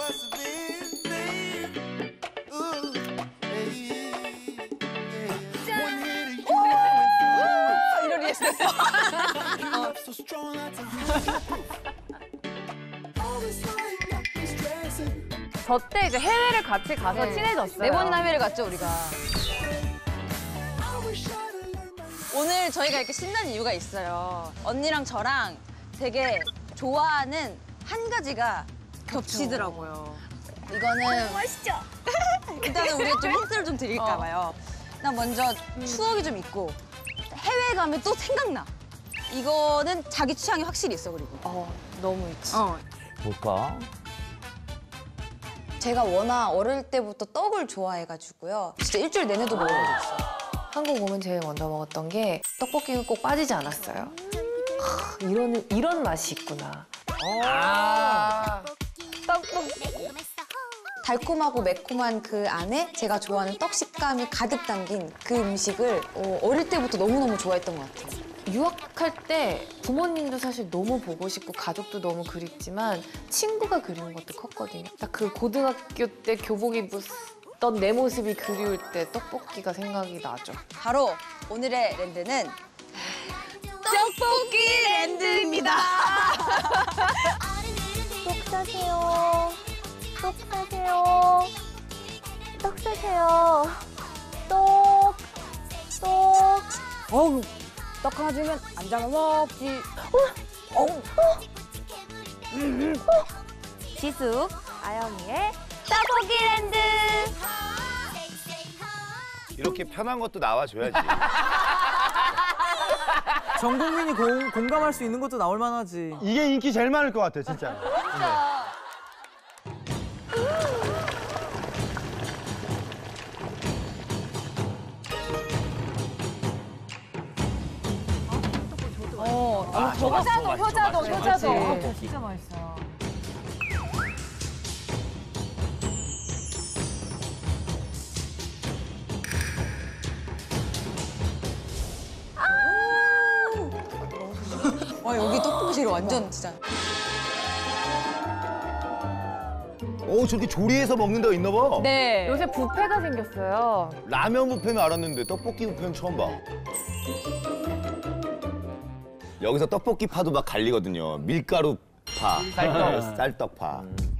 이런 리액션 했어. 저 때 이제 해외를 같이 가서 친해졌어요. 4번이나 해외를 갔죠, 우리가. 오늘 저희가 이렇게 신난 이유가 있어요. 언니랑 저랑 되게 좋아하는 한 가지가 겹치더라고요. 이거는 맛있죠? 일단은 우리가 좀 힌트를 좀 드릴까 봐요. 나 먼저 추억이 좀 있고 해외 가면 또 생각나. 이거는 자기 취향이 확실히 있어, 그리고. 너무 있지. 뭘까? 제가 워낙 어릴 때부터 떡을 좋아해가지고요. 진짜 일주일 내내도 먹은 적 있어요. 한국 오면 제일 먼저 먹었던 게 떡볶이는 꼭 빠지지 않았어요. 이런 맛이 있구나. 떡볶이. 달콤하고 매콤한 그 안에 제가 좋아하는 떡 식감이 가득 담긴 그 음식을 어릴 때부터 너무너무 좋아했던 것 같아요. 유학할 때 부모님도 사실 너무 보고 싶고 가족도 너무 그립지만 친구가 그리운 것도 컸거든요. 그 고등학교 때 교복 입었던 내 모습이 그리울 때 떡볶이가 생각이 나죠. 바로 오늘의 랜드는 떡볶이 랜드입니다. 떡 사세요. 떡 사세요. 떡 사세요. 떡. 어우, 떡 하나 주면 안 잡아 먹지. 지숙, 아영이의 떡볶이 랜드. 이렇게 편한 것도 나와줘야지. 전 국민이 공감할 수 있는 것도 나올 만하지. 이게 인기 제일 많을 것 같아, 진짜. 효자도. 진짜 맛있어요. 와, 여기 떡볶이실 완전 진짜. 오, 저렇게 조리해서 먹는 데가 있나 봐. 네. 요새 뷔페가 생겼어요. 라면 뷔페는 알았는데 떡볶이 뷔페는 처음 봐. 여기서 떡볶이 파도 막 갈리거든요. 밀가루 파, 쌀떡파.